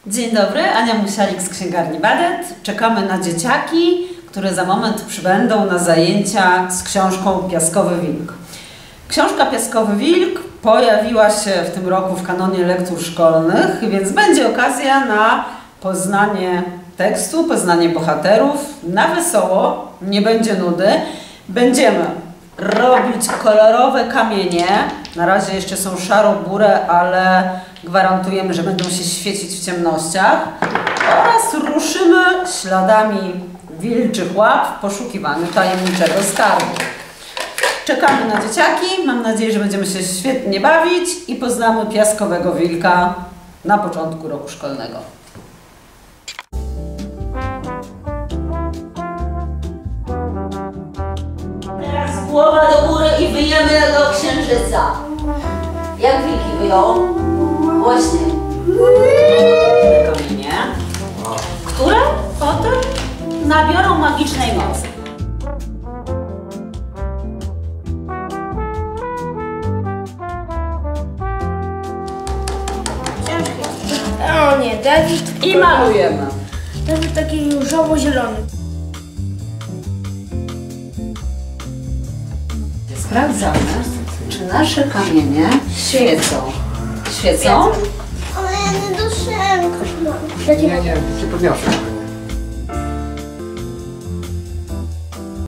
Dzień dobry, Ania Musialik z księgarni Badet. Czekamy na dzieciaki, które za moment przybędą na zajęcia z książką Piaskowy Wilk. Książka Piaskowy Wilk pojawiła się w tym roku w kanonie lektur szkolnych, więc będzie okazja na poznanie tekstu, poznanie bohaterów. Na wesoło, nie będzie nudy. Będziemy robić kolorowe kamienie. Na razie jeszcze są szaro-burę, ale gwarantujemy, że będą się świecić w ciemnościach. Oraz ruszymy śladami wilczych łap w poszukiwaniu tajemniczego skarbu. Czekamy na dzieciaki. Mam nadzieję, że będziemy się świetnie bawić i poznamy Piaskowego Wilka na początku roku szkolnego. Teraz głowa do góry i wyjemy do księżyca. Jak wilki wyją? Właśnie. Kamienie, które potem nabiorą magicznej mocy. O nie, Dawid. I malujemy. Dawid taki różowo-zielony. Sprawdzamy, czy nasze kamienie świecą. Świecą? Ale ja nie doszedłem. Nie, nie podniosę.